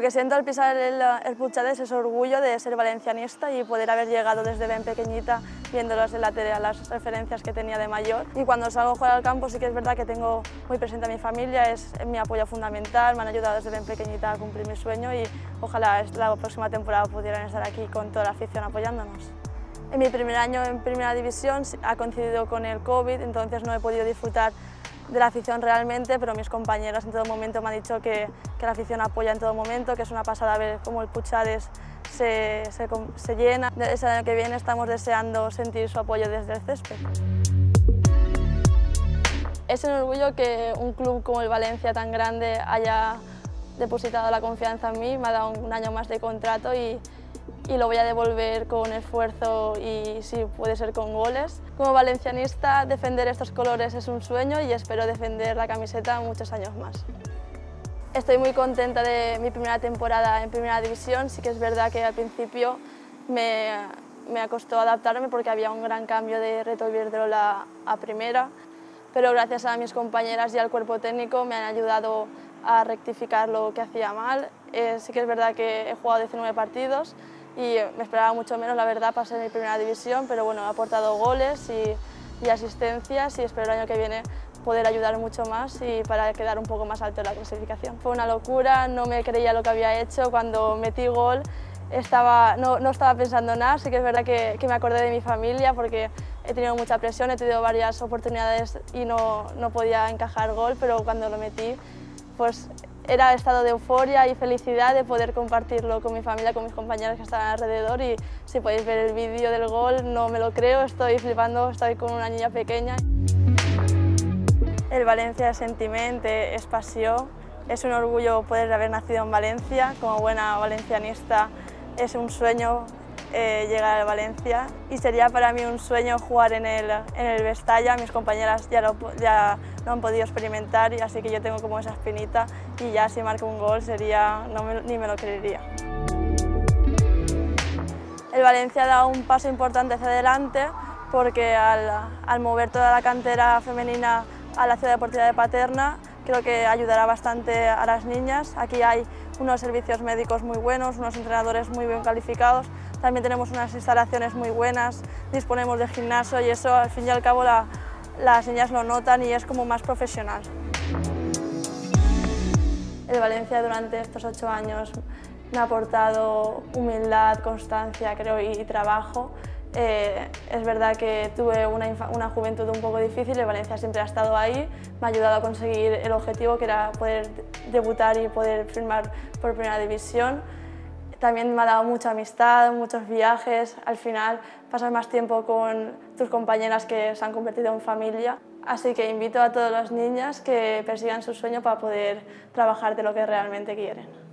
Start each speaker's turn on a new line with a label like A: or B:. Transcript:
A: Lo que siento al pisar el Puigcerdá es ese orgullo de ser valencianista y poder haber llegado desde bien pequeñita viéndolos en la tele, las referencias que tenía de mayor. Y cuando salgo a jugar al campo sí que es verdad que tengo muy presente a mi familia, es mi apoyo fundamental, me han ayudado desde bien pequeñita a cumplir mi sueño y ojalá la próxima temporada pudieran estar aquí con toda la afición apoyándonos. En mi primer año en Primera División ha coincidido con el COVID, entonces no he podido disfrutar de la afición realmente, pero mis compañeros en todo momento me han dicho que la afición apoya en todo momento, que es una pasada ver cómo el Puigcerdá se llena. Ese año que viene estamos deseando sentir su apoyo desde el césped. Es un orgullo que un club como el Valencia tan grande haya depositado la confianza en mí, me ha dado un año más de contrato y lo voy a devolver con esfuerzo y si puede ser con goles. Como valencianista, defender estos colores es un sueño y espero defender la camiseta muchos años más. Estoy muy contenta de mi primera temporada en Primera División. Sí que es verdad que al principio me costó adaptarme porque había un gran cambio de Reto Iberdrola a Primera, pero gracias a mis compañeras y al cuerpo técnico me han ayudado a rectificar lo que hacía mal. Sí que es verdad que he jugado 19 partidos y me esperaba mucho menos, la verdad, para ser en Primera División, pero bueno, he aportado goles y asistencias y espero el año que viene poder ayudar mucho más y para quedar un poco más alto en la clasificación. Fue una locura, no me creía lo que había hecho, cuando metí gol no estaba pensando nada, sí que es verdad que me acordé de mi familia porque he tenido mucha presión, he tenido varias oportunidades y no podía encajar gol, pero cuando lo metí pues era estado de euforia y felicidad de poder compartirlo con mi familia, con mis compañeros que estaban alrededor y si podéis ver el vídeo del gol no me lo creo, estoy flipando, estoy con una niña pequeña. El Valencia es sentiment, es passió, es un orgullo poder haber nacido en Valencia, como buena valencianista es un sueño llegar al Valencia y sería para mí un sueño jugar en el Vestalla. Mis compañeras ya lo han podido experimentar y así que yo tengo como esa espinita y ya si marco un gol sería, ni me lo creería. El Valencia ha dado un paso importante hacia adelante porque al mover toda la cantera femenina a la Ciudad Deportiva de Paterna creo que ayudará bastante a las niñas. Aquí hay unos servicios médicos muy buenos, unos entrenadores muy bien calificados, también tenemos unas instalaciones muy buenas, disponemos de gimnasio y eso al fin y al cabo las niñas lo notan y es como más profesional. El Valencia durante estos 8 años me ha aportado humildad, constancia creo y trabajo. Es verdad que tuve una juventud un poco difícil, el Valencia siempre ha estado ahí, me ha ayudado a conseguir el objetivo que era poder debutar y poder firmar por Primera División. También me ha dado mucha amistad, muchos viajes, al final pasas más tiempo con tus compañeras que se han convertido en familia. Así que invito a todas las niñas que persigan su sueño para poder trabajar de lo que realmente quieren.